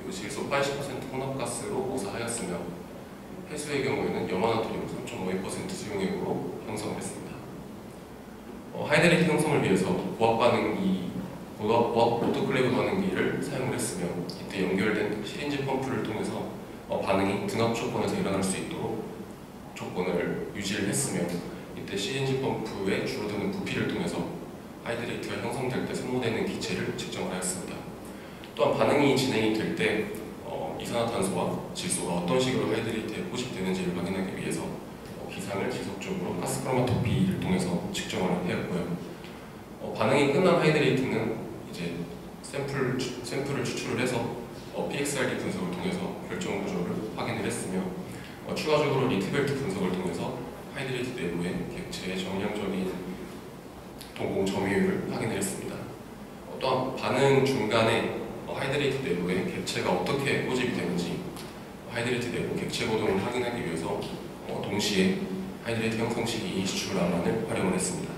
그리고 질소 80% 혼합가스로 모사하였으며 해수의 경우에는 염화나트륨 3.52% 수용액으로 형성됐습니다. 하이드레이트 형성을 위해서 고압 오토클레이브 반응기를 사용을 했으며 이때 연결된 시린지 펌프를 통해서 반응이 등압 조건에서 일어날 수 있도록 조건을 유지를 했으며 이때 시린지 펌프에 줄어드는 부피를 통해서 하이드레이트가 형성될 때 소모되는 기체를 측정하였습니다. 또한 반응이 진행이 될 때 이산화탄소와 질소가 어떤 식으로 하이드레이트에 포집되는지를 확인하기 위해서 기상을 지속적으로 가스 크로마토피를 통해서 측정을 하였고요. 반응이 끝난 하이드레이트는 이제 샘플을 추출을 해서 PXRD 분석을 통해서 결정 구조를 확인을 했으며 추가적으로 리트벨트 분석을 통해서 하이드레이트 내부의 객체의 정량적인 동공 점유율을 확인을 했습니다. 또한 반응 중간에 하이드레이트 내부에 객체가 어떻게 포집이 되는지 하이드레이트 내부 객체 고동을 확인하기 위해서 동시에 하이드레이트 형성 시기 수출 라만을 활용을 했습니다.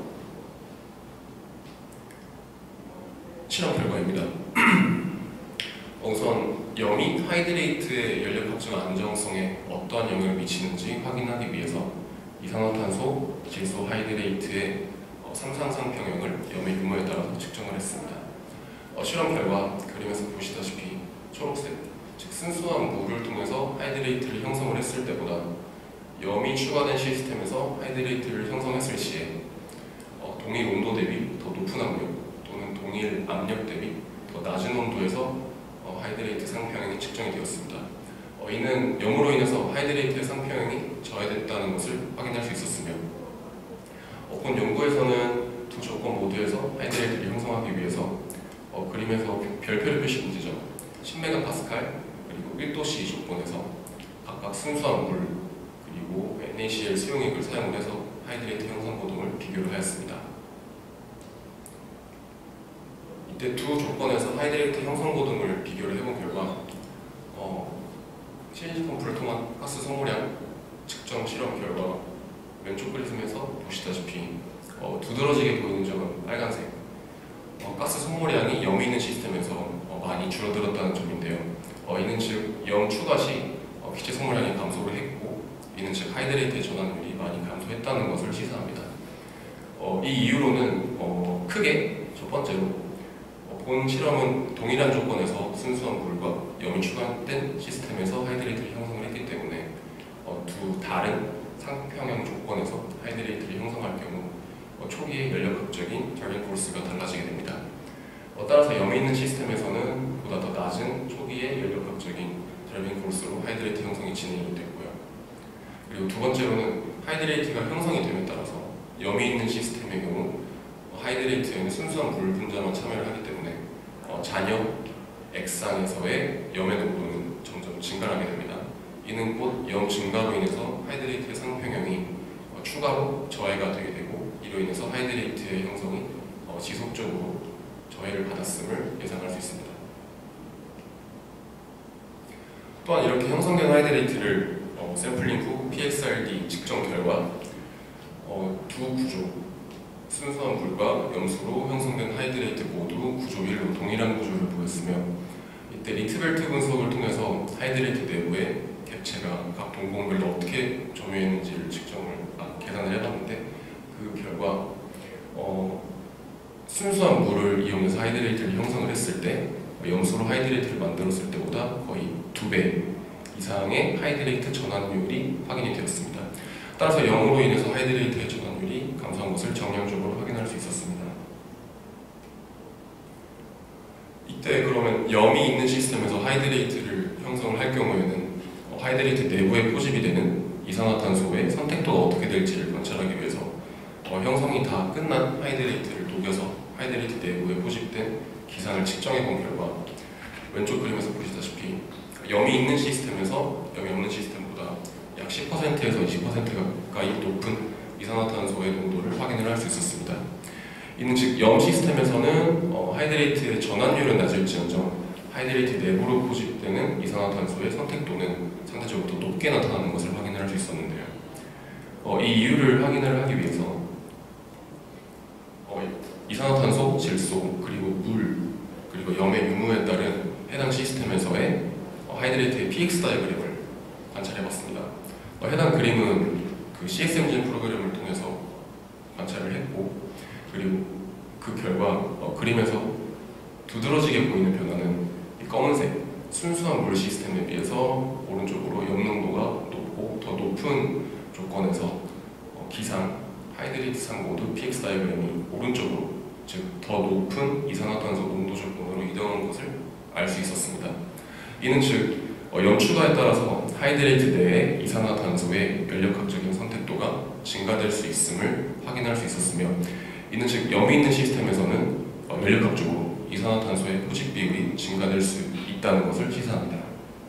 실험 결과입니다. 우선 염이 하이드레이트의 연력합성 안정성에 어떠한 영향을 미치는지 확인하기 위해서 이산화탄소, 질소 하이드레이트의 삼상상평형을 염의 규모에 따라 측정을 했습니다. 실험 결과 그림에서 보시다시피 초록색, 즉 순수한 물을 통해서 하이드레이트를 형성을 했을 때보다 염이 추가된 시스템에서 하이드레이트를 형성했을 시에 동일 온도 대비 더 높은 압력 또는 동일 압력 대비 더 낮은 온도에서 하이드레이트 상평형이 측정이 되었습니다. 이는 염으로 인해서 하이드레이트의 상평형이 저하됐다는 것을 확인할 수 있었으며 본 연구에서는 두 조건 모두에서 하이드레이트를 형성하기 위해서 그림에서 별표를 표시한 지점 10MPa 그리고 1도C 조건에서 각각 순수한 물 그리고 NaCl 수용액을 사용을 해서 하이드레이트 형성 고동을 비교를 하였습니다. 이때 두 조건에서 하이드레이트 형성 고동을 비교를 해본 결과 시린지 펌프를 통한 가스 소모량 측정 실험 결과 왼쪽 그림에서 보시다시피 두드러지게 보이는 점은 빨간색 가스 소모량이 염이 있는 시스템에서 많이 줄어들었다는 점인데요. 이는 즉 염 추가 시 기체 소모량이 감소를 했고 이는 즉 하이드레이트의 전환율이 많이 감소했다는 것을 시사합니다. 이 이유로는 크게 첫 번째로 본 실험은 동일한 조건에서 순수한 물과 염이 추가된 시스템에서 하이드레이트를 형성을 했기 때문에 두 다른 상평형 조건에서 하이드레이트를 형성할 경우 초기의 연력학적인 드라이빙 포스가 달라지게 됩니다. 따라서 염이 있는 시스템에서는 보다 더 낮은 초기의 연력학적인 드라이빙 포스로 하이드레이트 형성이 진행이 됐고요. 그리고 두 번째로는 하이드레이트가 형성이 됨에 따라서 염이 있는 시스템의 경우 하이드레이트에는 순수한 물 분자만 참여를 하기 때문에 잔여 액상에서의 염의 농도는 점점 증가하게 됩니다. 이는 곧 염 증가로 인해서 하이드레이트의 상평형이 추가로 저해가 되게 되고 이로 인해서 하이드레이트의 형성이 지속적으로 저해를 받았음을 예상할 수 있습니다. 또한 이렇게 형성된 하이드레이트를 샘플링 후 PXRD 측정 결과 두 구조, 순수한 물과 염수로 형성된 하이드레이트 모두 구조 1로 동일한 구조를 보였으며 이때 리트벨트 분석을 통해서 하이드레이트 내부에 객체가 각 동공별로 어떻게 점유했는지를 계산을 해봤는데 그 결과 순수한 물을 이용해서 하이드레이트를 형성을 했을 때 염수로 하이드레이트를 만들었을 때보다 거의 2배 이상의 하이드레이트 전환율이 확인이 되었습니다. 따라서 염으로 인해서 하이드레이트의 전환율이 감소한 것을 정량적으로 확인할 수 있었습니다. 이때 그러면 염이 있는 시스템에서 하이드레이트를 형성을 할 경우에는 하이드레이트 내부에 포집이 되는 이산화탄소의 선택도가 어떻게 될지를 관찰하기 위해서 형성이 다 끝난 하이드레이트를 녹여서 하이드레이트 내부에 포집된 기상을 측정해 본 결과 왼쪽 그림에서 보시다시피 염이 있는 시스템에서 염이 없는 시스템보다 약 10%에서 20% 가까이 높은 이산화탄소의 농도를 확인을 할 수 있었습니다. 이는 즉 염 시스템에서는 하이드레이트의 전환율은 낮을지언정 하이드레이트 내부로 포집되는 이산화탄소의 선택도는 상대적으로 더 높게 나타나는 것을 확인을 할 수 있었는데요. 이 이유를 확인을 하기 위해서 이산화탄소, 질소, 그리고 물, 그리고 염의 유무에 따른 해당 시스템에서의 하이드레이트의 PX 다이어그램을 관찰해봤습니다. 해당 그림은 그 CS 엔진 프로그램을 통해서 관찰을 했고, 그리고 그 결과 그림에서 두드러지게 보이는 변화는 이 검은색 순수한 물 시스템에 비해서 오른쪽으로 염농도가 높고 더 높은 조건에서 기상, 하이드레이트상 모두 PX 다이어그램이 오른쪽으로, 즉 더 높은 이산화탄소 농도 조건으로 이동한 것을 알 수 있었습니다. 이는 즉 염추가에 따라서 하이드레이트 내의 이산화탄소의 연력학적인 선택도가 증가될 수 있음을 확인할 수 있었으며, 이는 즉 염이 있는 시스템에서는 연력학적으로 이산화탄소의 포집 비율이 증가될 수 있다는 것을 시사합니다.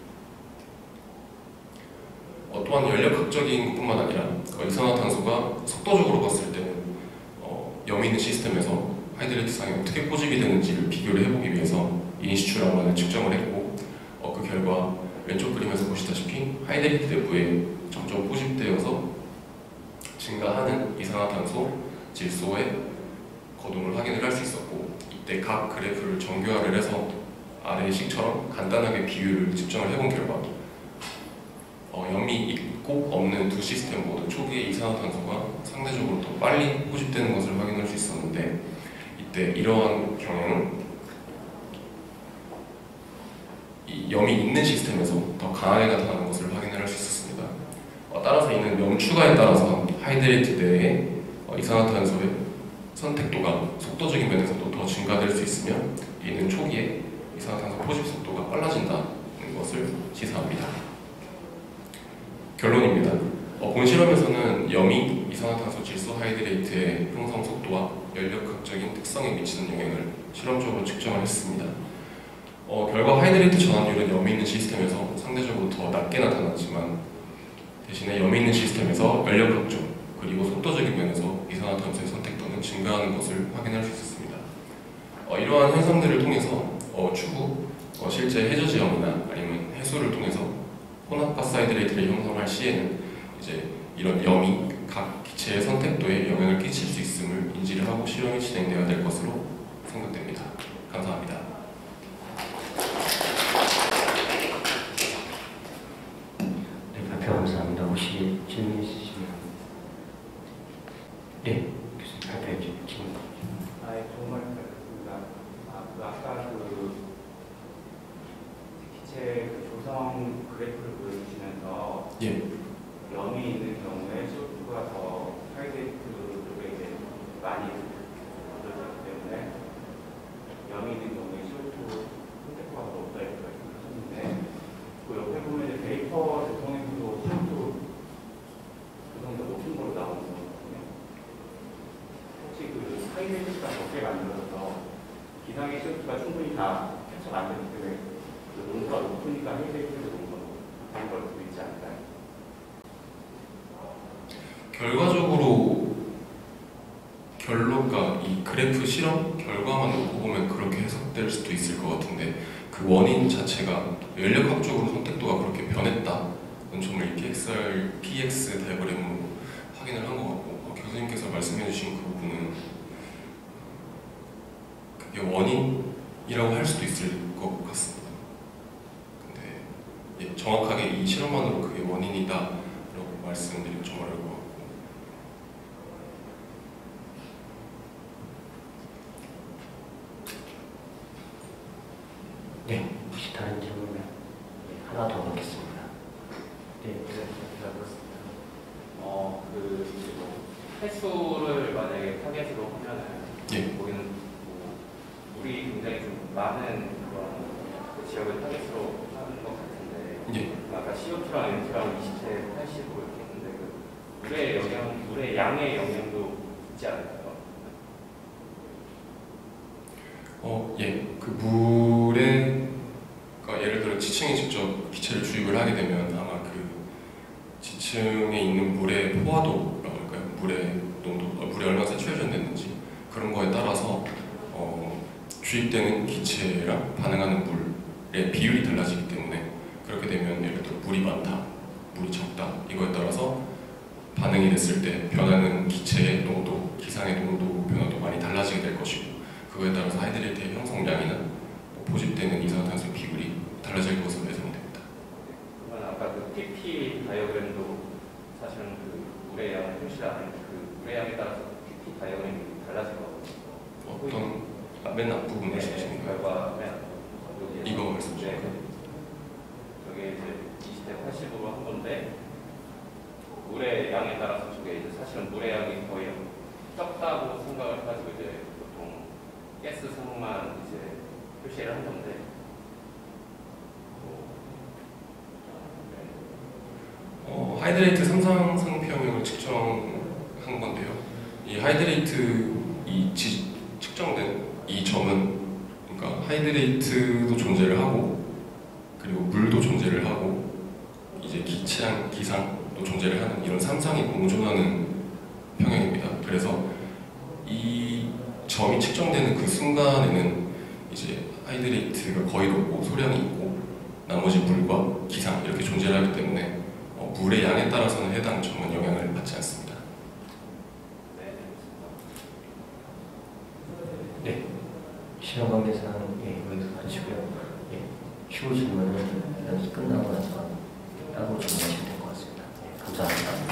또한 연력학적인 것뿐만 아니라 이산화탄소가 속도적으로 갔을 때는 염이 있는 시스템에서 하이드레이트상에 어떻게 포집이 되는지를 비교를 해보기 위해서 인시추라만을 측정을 했고, 그 결과 왼쪽 그림에서 보시다시피 하이드레이트 내부에 점점 포집되어서 증가하는 이산화탄소 질소의 거동을 확인을 할 수 있었고, 이때 각 그래프를 정교화를 해서 아래의 식처럼 간단하게 비율을 측정을 해본 결과 염이 있고 없는 두 시스템 모두 초기에 이산화탄소가 상대적으로 더 빨리 포집되는 것을 확인할 수 있었는데, 이때 이러한 경향은 이 염이 있는 시스템에서 더 강하게 나타나는 것을 확인할 수 있었습니다. 따라서 이는 염 추가에 따라서 하이드레이트 내의 이산화탄소의 선택도가 속도적인 면에서도 더 증가될 수 있으며, 이는 초기에 이산화탄소 포집 속도가 빨라진다는 것을 시사합니다. 결론입니다. 본 실험에서는 염이 이산화탄소 질소 하이드레이트의 형성 속도와 연력학적인 특성에 미치는 영향을 실험적으로 측정을 했습니다. 결과 하이드레이트 전환율은 염이 있는 시스템에서 상대적으로 더 낮게 나타나지만, 대신에 염이 있는 시스템에서 연력학적 그리고 속도적인 면에서 이산화탄소의 선택도는 증가하는 것을 확인할 수 있었습니다. 이러한 현상들을 통해서 추후 실제 해저지염이나 아니면 해수를 통해서 혼합가스 하이드레이트를 형성할 시에는 이제 이런 염이 각 기체의 선택도에 영향을 끼칠 수 있음을 인지를 하고 실험이 진행되어야 될 것으로 생각됩니다. 감사합니다. 네, 발표 감사합니다. 혹시 질문 있으시면? 네, 교수님 발표해 주시면. 정말 아까 기체 조성 그래프를 보여주시면서 염이 있는 경우에 CO2가 더 하이드레이트 쪽에 이제 많이 들어가기 때문에 염이 있는 경우에 CO2 선택도가 더 높다 이렇게 말씀하셨는데, 그 옆에 보면 이제 베이퍼 대통령도 CO2 그 정도 높은 걸로 나오는 거거든요. 혹시 그 하이드레이트가 적게 만들어서 기상의 CO2가 충분히 다 캐쳐 안 되기 때문에 그 농도가 높으니까 하이드레이트도 농도가 높은 걸 수도 있지 않을까요? 결과적으로 결론과 이 그래프 실험 결과만 놓고 보면 그렇게 해석될 수도 있을 것 같은데, 그 원인 자체가 연력학적으로 선택도가 그렇게 변했다는 점을 이 PX 다이어그램으로 확인을 한 것 같고, 교수님께서 말씀해 주신 그 부분은 그게 원인이라고 할 수도 있을 것 같습니다. 근데 정확하게 이 실험만으로 그게 원인이다 라고 말씀드리면 좀 어려울 것 같고, 네, 혹시 다른 질문은 하나 더 받겠습니다. 네, 잘 들었습니다. 해수를 만약에 타겟으로 하면은 거기는 물이 굉장히 좀 많은 그런 지역을 타겟으로 하는 것 같은데, 아까 CO2랑 N2랑 20대 80고 이렇게 했는데, 그 물의 영향, 물의 양의 영향도 있지 않을까요? 그 물에, 예를 들어 지층이 직접 기체를 주입을 하게 되면 아마 그 지층에 있는 물의 포화도라고 할까요? 물의 농도, 물이 얼마나 세츄레이션됐는지 그런 거에 따라서 주입되는 기체랑 반응하는 물의 비율이 달라지기 때문에, 그렇게 되면 예를 들어 물이 많다, 물이 적다, 이거에 따라서 반응이 됐을 때 변하는 기체의 농도, 기상의 농도 변화도 많이 달라지게 될 것이고, 그거에 따라서 하이드레이트의 형성량이나 포집되는 이산화탄소 비율이 달라질 것으로 예상됩니다. 다이어그램도 사실은 그 물의 양을 표시 안 하는 그 물의 양에 따라서 PP 다이어그램이 달라지거든요. 어떤 맨 앞부분 말씀하시는 거예요? 결과 맨 앞부분. 이거 말씀하시는 거예요? 저게 이제 20대 80으로 한 건데 물의 양에 따라서 저게 이제 사실은 물의 양이 거의 적다고 생각을 해가지고 이제 보통 가스 성만 이제 표시를 한 건데 하이드레이트 삼상상평형을 측정한 건데요. 이 하이드레이트 측정된 이 점은 그러니까 하이드레이트도 존재를 하고 그리고 물도 존재를 하고 이제 기체랑 기상도 존재를 하는 이런 삼상이 공존하는 평형입니다. 그래서 이 점이 측정되는 그 순간에는 이제 하이드레이트가 거의 없고 소량이 있고 나머지 물과 기상 이렇게 존재를 하기 때문에 물의 양에 따라서는 해당 점은 영향을 받지 않습니다. 네, 시험 관계상 여기서 마치고요. 추후 질문은 연습 끝나고 나서 따로 질문하시면 될 것 같습니다. 감사합니다.